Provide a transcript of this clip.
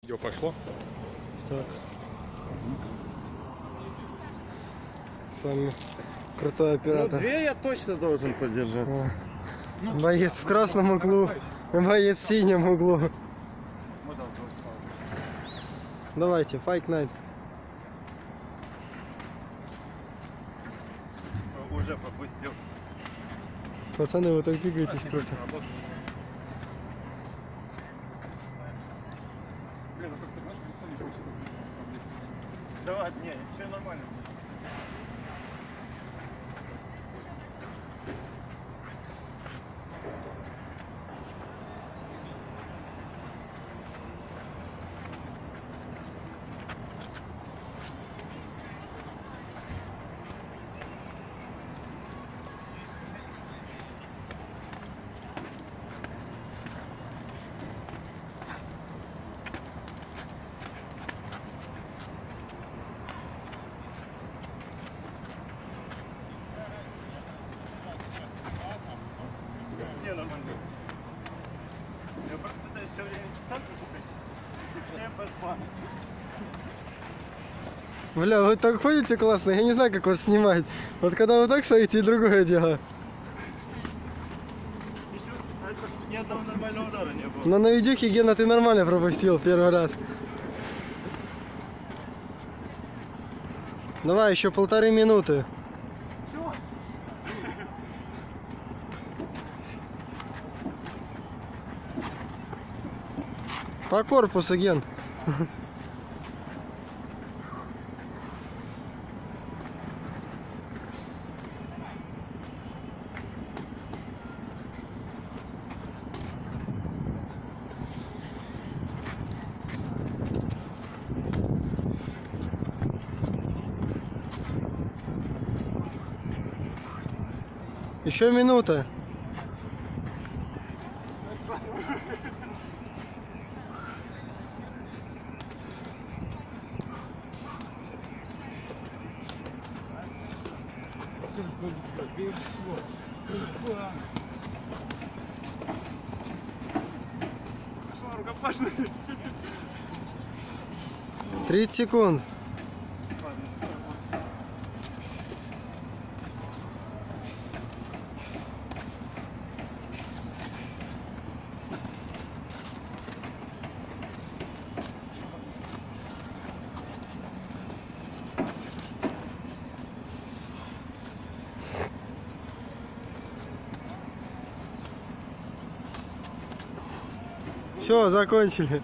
Видео пошло. Так. Самый крутой оператор. Ну, 2 я точно должен подержаться. Боец в красном углу, боец в синем углу. Давайте, Fight Night. Уже пропустил. Пацаны, вы так двигаетесь круто. Блин, как ты знаешь, лицо не хочется. Да ладно, не, все нормально. Не, нормально. Я просто пытаюсь все время дистанцию сократить. Все под план. Бля, вы так ходите классно, я не знаю, как вас снимать. Вот когда вы так стоите, и другое дело. Еще ни одного нормального удара не было. Но на видюхе, Гена, ты нормально пропустил первый раз. Давай, еще 1,5 минуты. По корпусу, Ген. Еще минута. Пошла рукопашная. 30 секунд. Все, закончили.